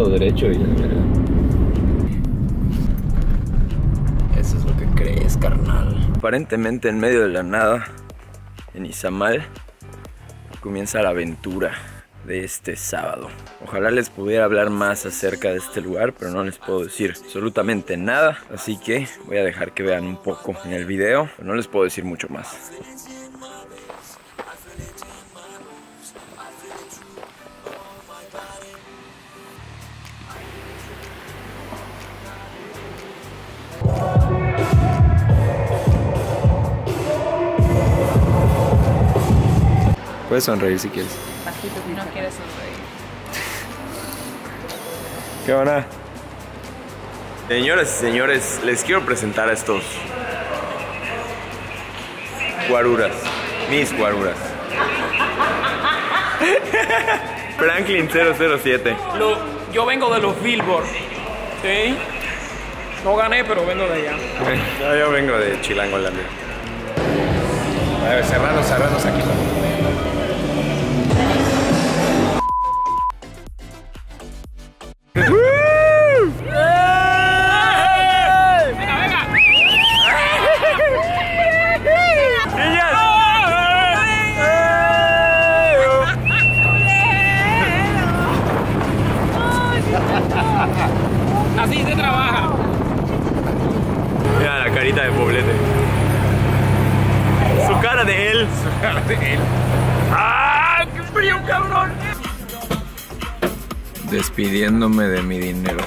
todo derecho y... Eso es lo que crees, carnal. Aparentemente en medio de la nada, en Izamal, comienza la aventura de este sábado. Ojalá les pudiera hablar más acerca de este lugar, pero no les puedo decir absolutamente nada, así que voy a dejar que vean un poco en el video, pero no les puedo decir mucho más. Puedes sonreír si quieres. No quieres sonreír. ¿Qué onda? Señoras y señores, les quiero presentar a estos guaruras, mis guaruras. Franklin 007. Yo vengo de los Billboard. ¿Sí? No gané, pero vengo de allá. Yo vengo de Chilangolandia. A ver, cerranos aquí. Así se trabaja. Mira la carita de Poblete. Su cara de él. ¡Ah! ¡Qué frío, cabrón! Despidiéndome de mi dinero.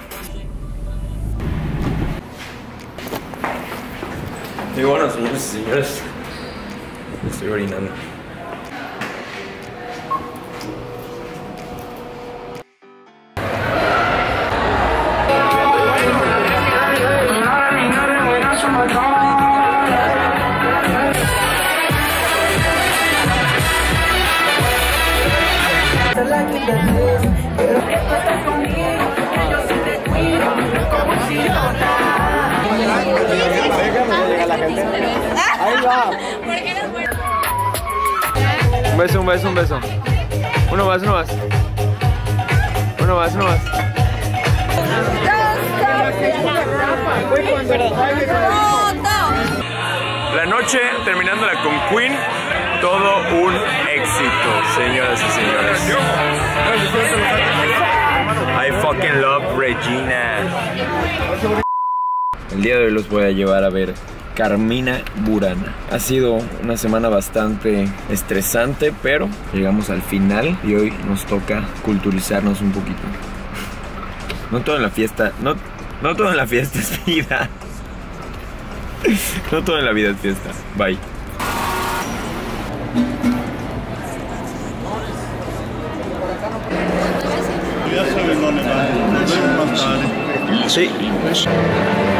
Y bueno, señores y señores, estoy orinando. Un beso, un beso, un beso. Uno más, uno más. Uno más, uno más. La noche terminándola con Queen, todo un éxito, señoras y señores. I fucking love Regina. El día de hoy los voy a llevar a ver Carmina Burana. Ha sido una semana bastante estresante, pero llegamos al final y hoy nos toca culturizarnos un poquito. No todo en la fiesta, no todo en la fiesta es vida. No todo en la vida es fiesta. Bye. Ya saben dónde va. Nos vemos más tarde. Sí.